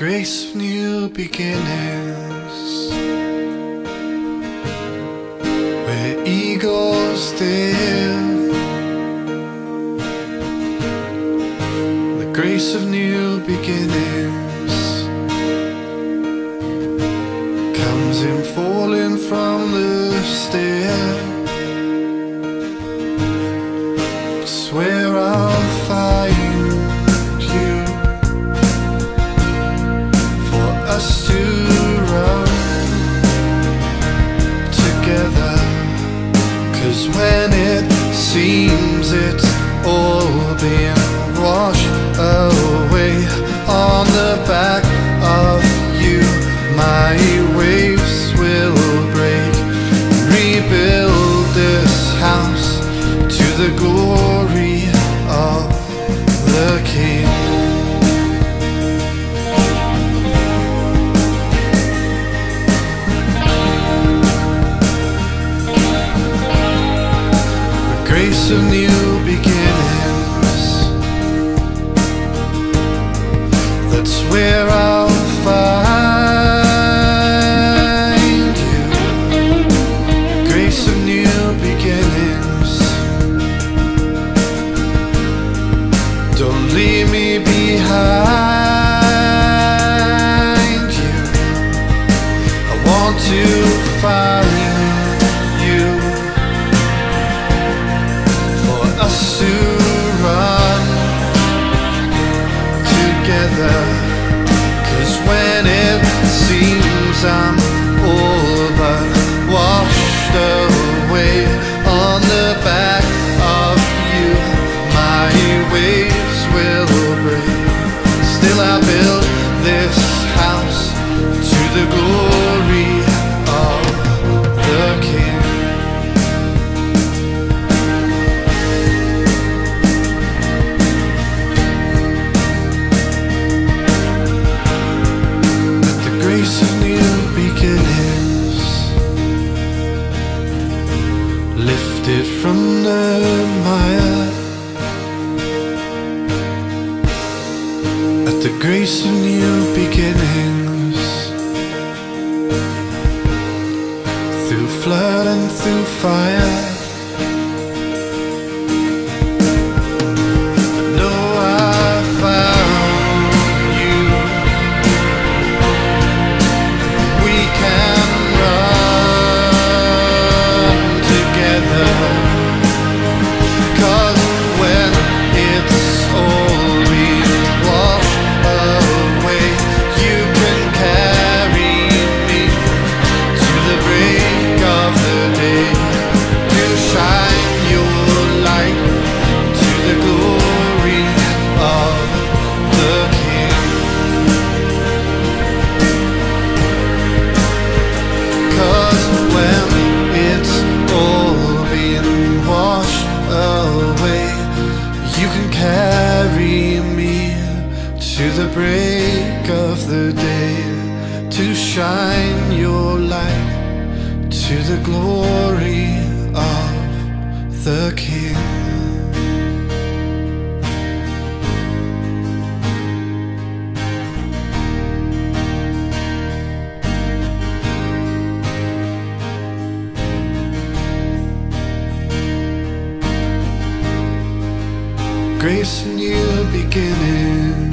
grace of new beginnings, where eagles dare. The grace of new beginnings comes in falling from the stair. It's where I'll find you, for us to run together. 'Cause when it seems it's all been washed away on the back of you, my waves will break, rebuild this house to the glory of the King. The grace of new beginnings, that's where I'll find you. The grace of new beginnings, don't leave me behind you. I want to find you, for us to run together. 'Cause when it seems I'm all but washed away on the back of you, my waves will break. Still I build this house to the glory of the King. Let the grace of new beginnings, lifted from the mire, at the grace of new beginnings, through flood and through fire. I know I found you. We can run together. 'Cause when it's all been washed away, you can carry me to the break of the day, to shine your light to the glory of the King. 'Cause when it's all been washed away, you can carry me to the break of the day, to shine your light to the glory of the King. Grace and new beginnings,